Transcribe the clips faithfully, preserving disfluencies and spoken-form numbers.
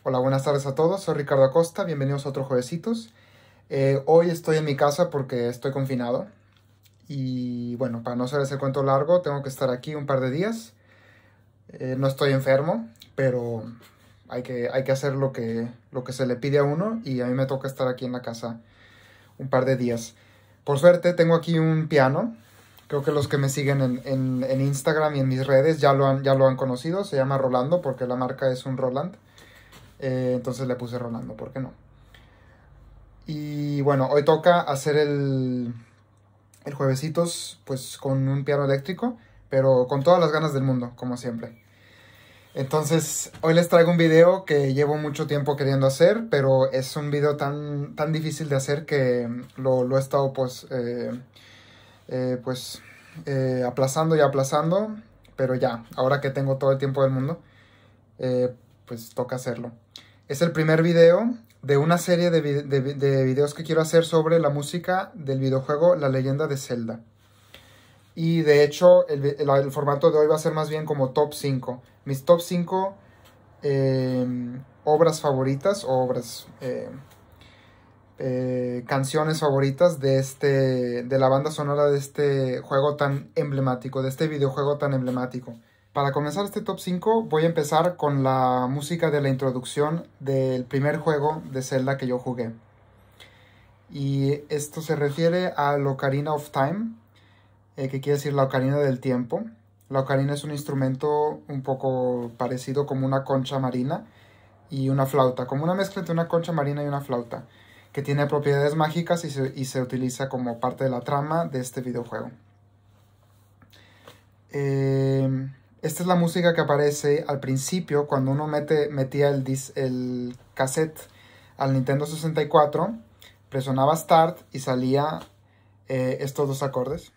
Hola, buenas tardes a todos. Soy Ricardo Acosta. Bienvenidos a otro Juevesitos. Eh, hoy estoy en mi casa porque estoy confinado. Y bueno, para no hacer ese cuento largo, tengo que estar aquí un par de días. Eh, no estoy enfermo, pero hay que, hay que hacer lo que, lo que se le pide a uno. Y a mí me toca estar aquí en la casa un par de días. Por suerte, tengo aquí un piano. Creo que los que me siguen en, en, en Instagram y en mis redes ya lo, han, ya lo han conocido. Se llama Rolando porque la marca es un Roland. Eh, entonces le puse Rolando, ¿por qué no? Y bueno, hoy toca hacer el, el juevesitos pues con un piano eléctrico, pero con todas las ganas del mundo, como siempre. Entonces, hoy les traigo un video que llevo mucho tiempo queriendo hacer, pero es un video tan, tan difícil de hacer que lo, lo he estado pues, eh, eh, pues eh, aplazando y aplazando, pero ya, ahora que tengo todo el tiempo del mundo, eh, pues toca hacerlo. Es el primer video de una serie de, vi de, de, videos que quiero hacer sobre la música del videojuego La Leyenda de Zelda. Y de hecho, el, el, el formato de hoy va a ser más bien como top cinco. Mis top cinco eh, obras favoritas, o obras, eh, eh, canciones favoritas de, este, de la banda sonora de este juego tan emblemático, de este videojuego tan emblemático. Para comenzar este top cinco voy a empezar con la música de la introducción del primer juego de Zelda que yo jugué. Y esto se refiere a la Ocarina of Time, eh, que quiere decir la Ocarina del Tiempo. La ocarina es un instrumento un poco parecido como una concha marina y una flauta, como una mezcla entre una concha marina y una flauta, que tiene propiedades mágicas y se, y se utiliza como parte de la trama de este videojuego. Eh... Esta es la música que aparece al principio cuando uno mete, metía el, dis, el cassette al Nintendo sesenta y cuatro, presionaba Start y salía eh, estos dos acordes.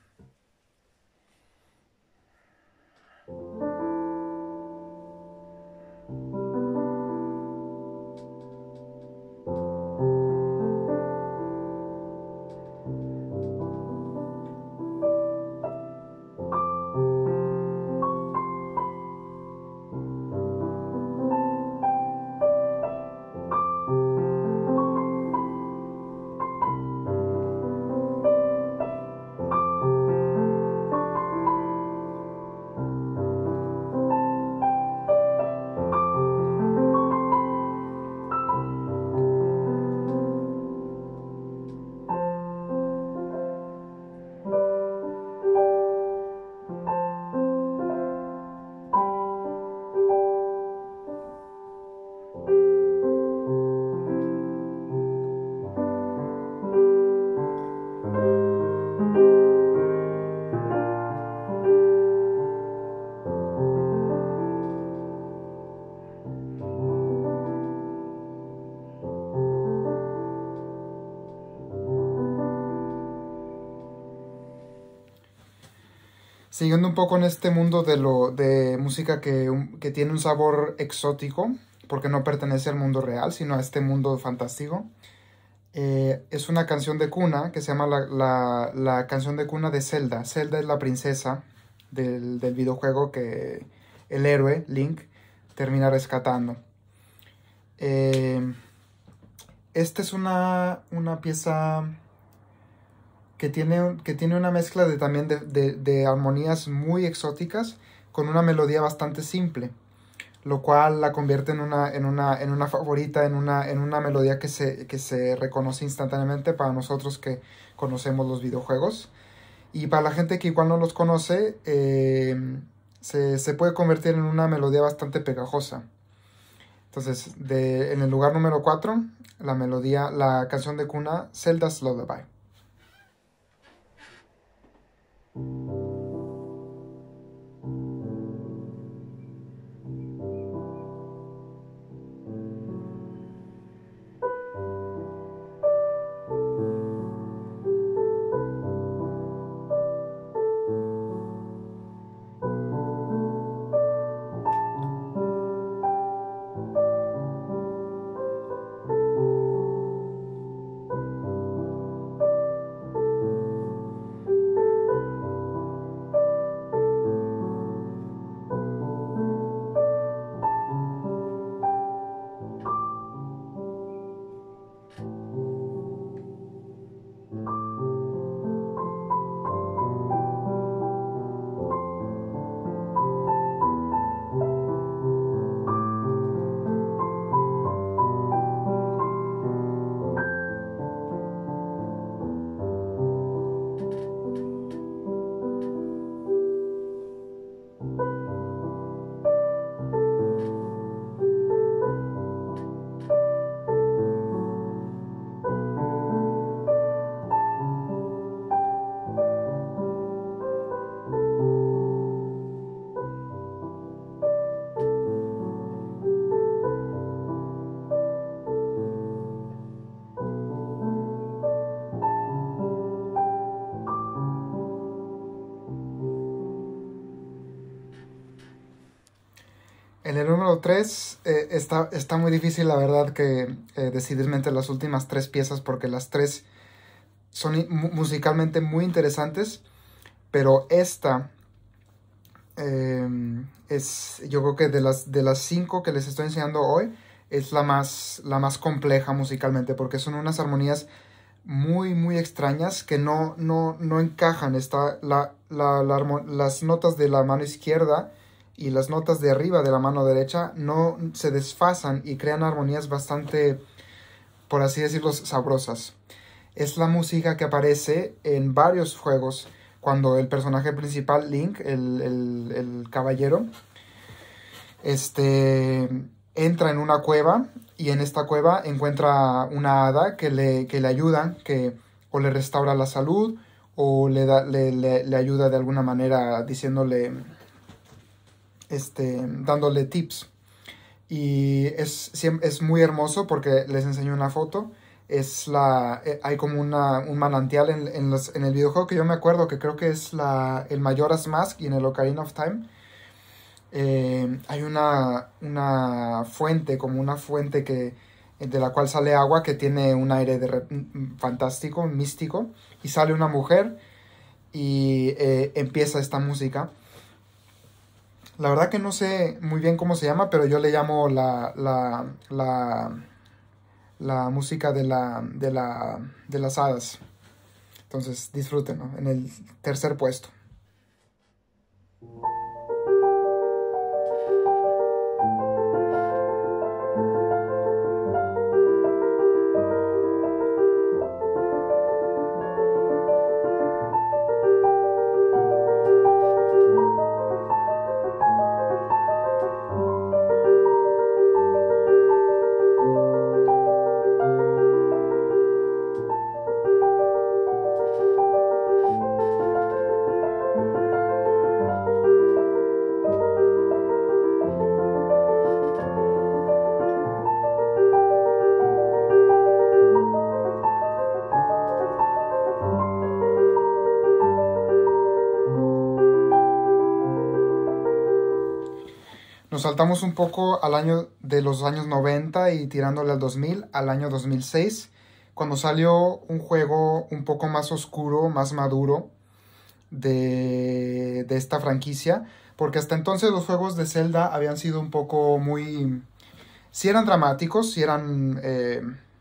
Siguiendo un poco en este mundo de, lo, de música que, que tiene un sabor exótico, porque no pertenece al mundo real, sino a este mundo fantástico. Eh, es una canción de cuna que se llama la, la, la canción de cuna de Zelda. Zelda es la princesa del, del videojuego que el héroe, Link, termina rescatando. Eh, esta es una, una pieza que tiene, que tiene una mezcla de, también de, de, de armonías muy exóticas con una melodía bastante simple, lo cual la convierte en una, en una, en una favorita, en una, en una melodía que se, que se reconoce instantáneamente para nosotros que conocemos los videojuegos. Y para la gente que igual no los conoce, eh, se, se puede convertir en una melodía bastante pegajosa. Entonces, de, en el lugar número cuatro, la melodía, la canción de cuna, Zelda's Lullaby. En el número tres eh, está, está muy difícil, la verdad, que eh, decidirme entre las últimas tres piezas porque las tres son i- mu- musicalmente muy interesantes, pero esta eh, es, yo creo que de las, de las cinco que les estoy enseñando hoy, es la más, la más compleja musicalmente porque son unas armonías muy, muy extrañas que no, no, no encajan. Está la, la, la armo- las notas de la mano izquierda y las notas de arriba de la mano derecha no se desfasan y crean armonías bastante, por así decirlo, sabrosas. Es la música que aparece en varios juegos cuando el personaje principal, Link, el, el, el caballero, este, entra en una cueva y en esta cueva encuentra una hada que le, que le ayuda, que o le restaura la salud o le, da, le, le, le ayuda de alguna manera diciéndole, este, dándole tips. Y es, es muy hermoso porque les enseño una foto. Es la, eh, hay como una, un manantial en, en, los, en el videojuego que yo me acuerdo que creo que es la, el Majora's Mask y en el Ocarina of Time. Eh, hay una, una fuente, como una fuente que, de la cual sale agua que tiene un aire de re- fantástico, místico, y sale una mujer y eh, empieza esta música. La verdad que no sé muy bien cómo se llama, pero yo le llamo la, la, la, la música de, la, de, la, de las hadas. Entonces disfrútenlo, en el tercer puesto. Nos saltamos un poco al año de los años noventa y tirándole al dos mil, al año dos mil seis, cuando salió un juego un poco más oscuro, más maduro de, de esta franquicia, porque hasta entonces los juegos de Zelda habían sido un poco muy... Sí eran dramáticos, sí eran... Eh,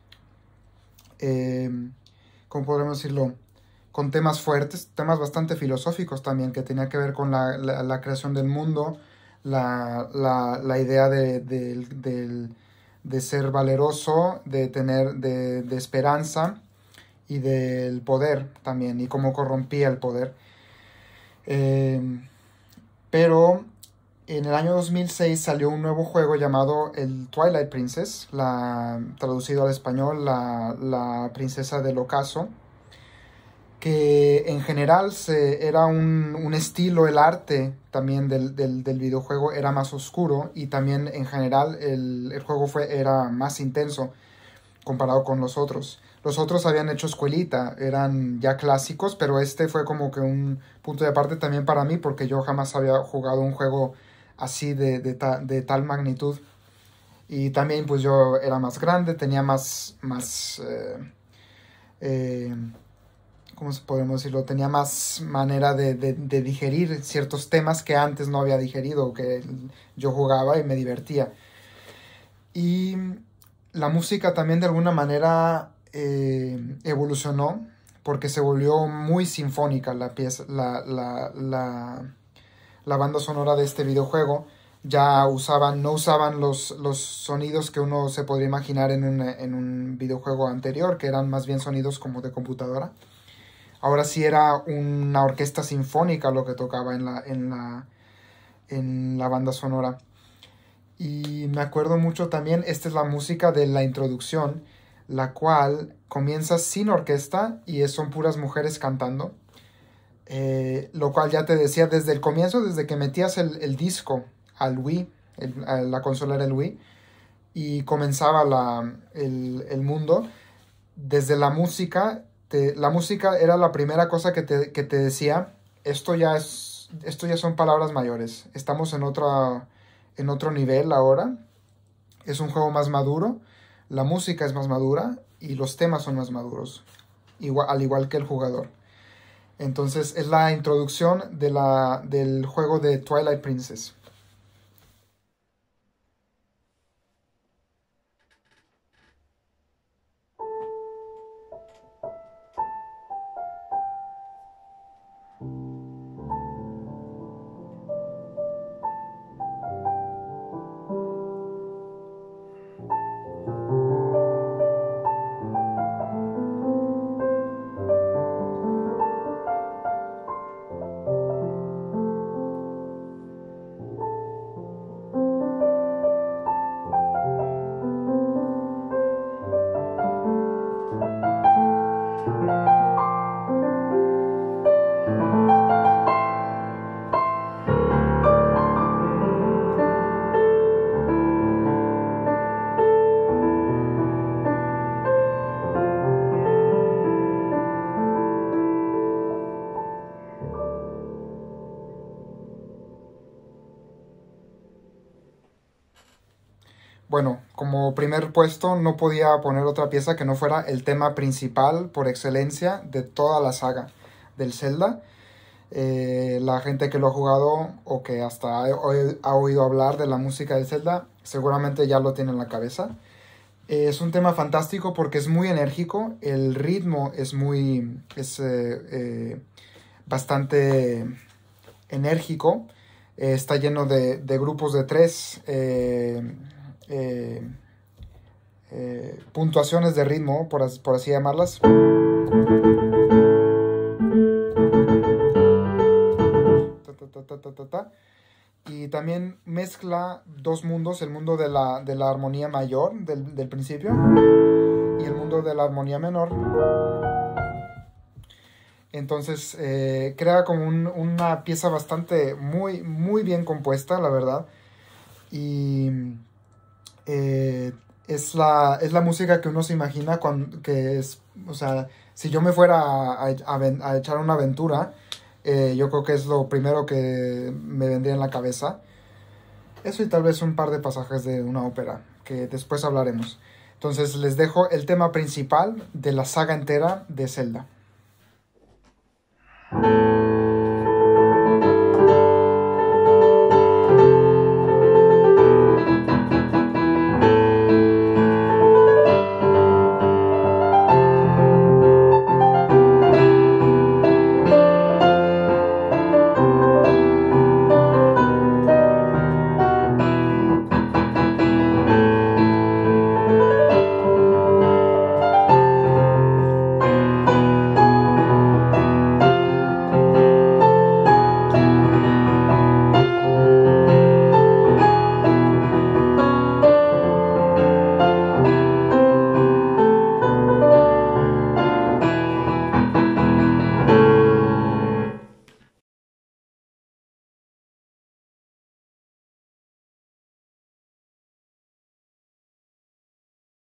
eh, ¿cómo podríamos decirlo? Con temas fuertes, temas bastante filosóficos también, que tenía que ver con la, la, la creación del mundo, la, la, la idea de, de, de, de, ser valeroso, de tener de, de esperanza y del poder también, y cómo corrompía el poder. Eh, pero en el año dos mil seis salió un nuevo juego llamado el Twilight Princess, la, traducido al español, la, la princesa del ocaso, que en general se, era un, un estilo, el arte también del, del, del, videojuego era más oscuro y también en general el, el juego fue, era más intenso comparado con los otros. Los otros habían hecho escuelita, eran ya clásicos, pero este fue como que un punto de aparte también para mí porque yo jamás había jugado un juego así de, de, ta, de tal magnitud. Y también pues yo era más grande, tenía más... más eh, eh, ¿cómo podemos decirlo? Tenía más manera de, de, de digerir ciertos temas que antes no había digerido, que yo jugaba y me divertía. Y la música también de alguna manera eh, evolucionó porque se volvió muy sinfónica la pieza, la, la, la, la banda sonora de este videojuego. Ya usaban, no usaban los, los sonidos que uno se podría imaginar en un, en un videojuego anterior, que eran más bien sonidos como de computadora. Ahora sí era una orquesta sinfónica lo que tocaba en la, en la, en la banda sonora. Y me acuerdo mucho también, esta es la música de la introducción, la cual comienza sin orquesta y son puras mujeres cantando. Eh, lo cual ya te decía desde el comienzo, desde que metías el, el disco al Wii, el, a la consola era el Wii, y comenzaba la, el, el mundo, desde la música... Te, la música era la primera cosa que te, que te decía, esto ya es, esto ya son palabras mayores, estamos en otra, en otro nivel ahora. Es un juego más maduro, la música es más madura y los temas son más maduros, igual, al igual que el jugador. Entonces es la introducción de la, del juego de Twilight Princess. Bueno, como primer puesto no podía poner otra pieza que no fuera el tema principal por excelencia de toda la saga del Zelda. Eh, la gente que lo ha jugado o que hasta ha, ha oído hablar de la música del Zelda seguramente ya lo tiene en la cabeza. Eh, es un tema fantástico porque es muy enérgico, el ritmo es muy... es eh, eh, bastante enérgico, eh, está lleno de, de grupos de tres... Eh, Eh, eh, puntuaciones de ritmo, por, as, por así llamarlas. Ta, ta, ta, ta, ta, ta. Y también mezcla dos mundos, el mundo de la, de la armonía mayor del, del principio y el mundo de la armonía menor. Entonces eh, crea como un, una pieza bastante muy, muy bien compuesta, la verdad. Y... Eh, es, la, es la música que uno se imagina cuando, que es, o sea, si yo me fuera a, a, a echar una aventura, eh, yo creo que es lo primero que me vendría en la cabeza. Eso y tal vez un par de pasajes de una ópera, que después hablaremos. Entonces les dejo el tema principal de la saga entera de Zelda.